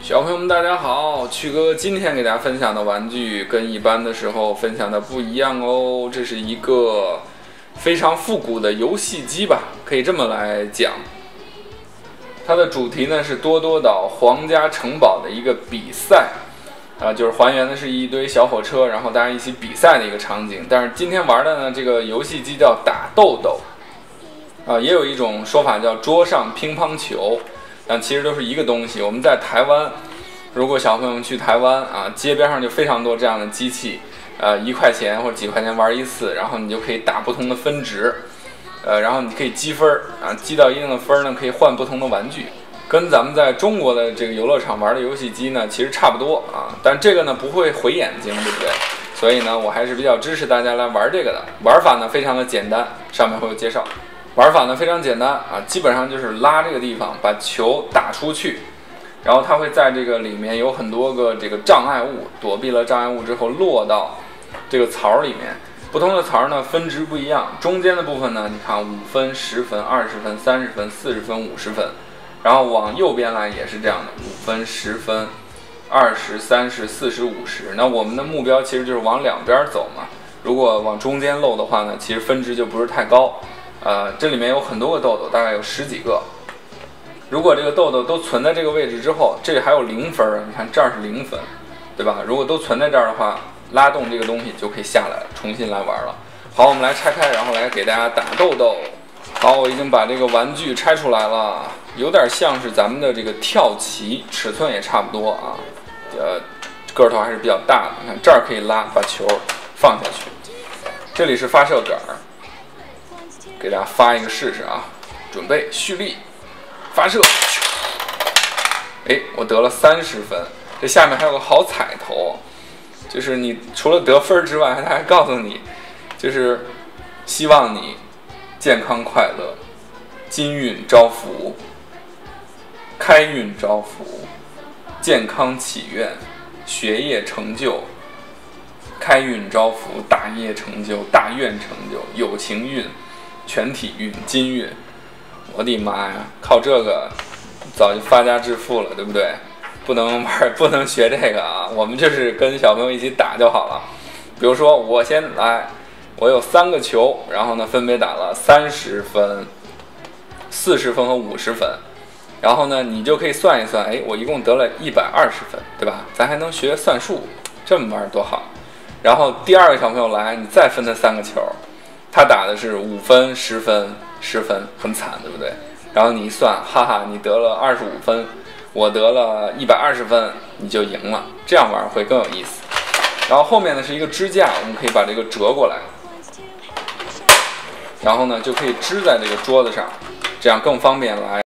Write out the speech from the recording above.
小朋友们，大家好！曲哥今天给大家分享的玩具跟一般的时候分享的不一样哦，这是一个非常复古的游戏机吧，可以这么来讲。它的主题呢是多多岛皇家城堡的一个比赛，就是还原的是一堆小火车，然后大家一起比赛的一个场景。但是今天玩的呢，这个游戏机叫打豆豆，也有一种说法叫桌上乒乓球。但其实都是一个东西。我们在台湾，如果小朋友们去台湾街边上就非常多这样的机器，1块钱或者几块钱玩一次，然后你就可以打不同的分值，然后你可以积分积到一定的分呢，可以换不同的玩具，跟咱们在中国的这个游乐场玩的游戏机呢，其实差不多但这个呢不会毁眼睛，对不对？所以呢，我还是比较支持大家来玩这个的。玩法呢非常的简单，上面会有介绍。玩法呢非常简单基本上就是拉这个地方，把球打出去，然后它会在这个里面有很多个这个障碍物，躲避了障碍物之后落到这个槽里面。不同的槽呢分值不一样，中间的部分呢，你看5分、10分、20分、30分、40分、50分，然后往右边来也是这样的，5分、10分、20、30、40、50。那我们的目标其实就是往两边走嘛，如果往中间漏的话呢，其实分值就不是太高。这里面有很多个豆豆，大概有10几个。如果这个豆豆都存在这个位置之后，这里还有0分，你看这儿是0分，对吧？如果都存在这儿的话，拉动这个东西就可以下来，重新来玩了。好，我们来拆开，然后来给大家打豆豆。好，我已经把这个玩具拆出来了，有点像是咱们的这个跳棋，尺寸也差不多个头还是比较大的。你看这儿可以拉，把球放下去。这里是发射杆，给大家发一个试试准备蓄力，发射。我得了30分。这下面还有个好彩头，就是你除了得分之外，他还告诉你，就是希望你健康快乐，金运招福，开运招福，健康祈愿，学业成就，开运招福，大业成就，大愿成就，友情运，全体运，金运。我的妈呀，靠这个早就发家致富了，对不对？不能学这个我们就是跟小朋友一起打就好了。比如说我先来，我有3个球，然后呢分别打了30分、40分和50分，然后呢你就可以算一算，我一共得了120分，对吧？咱还能学算术，这么玩多好。然后第2个小朋友来，你再分他3个球，他打的是5分、10分、10分，很惨，对不对？然后你一算，哈哈，你得了25分，我得了120分，你就赢了。这样玩会更有意思。然后后面呢是一个支架，我们可以把这个折过来，然后呢就可以支在这个桌子上，这样更方便来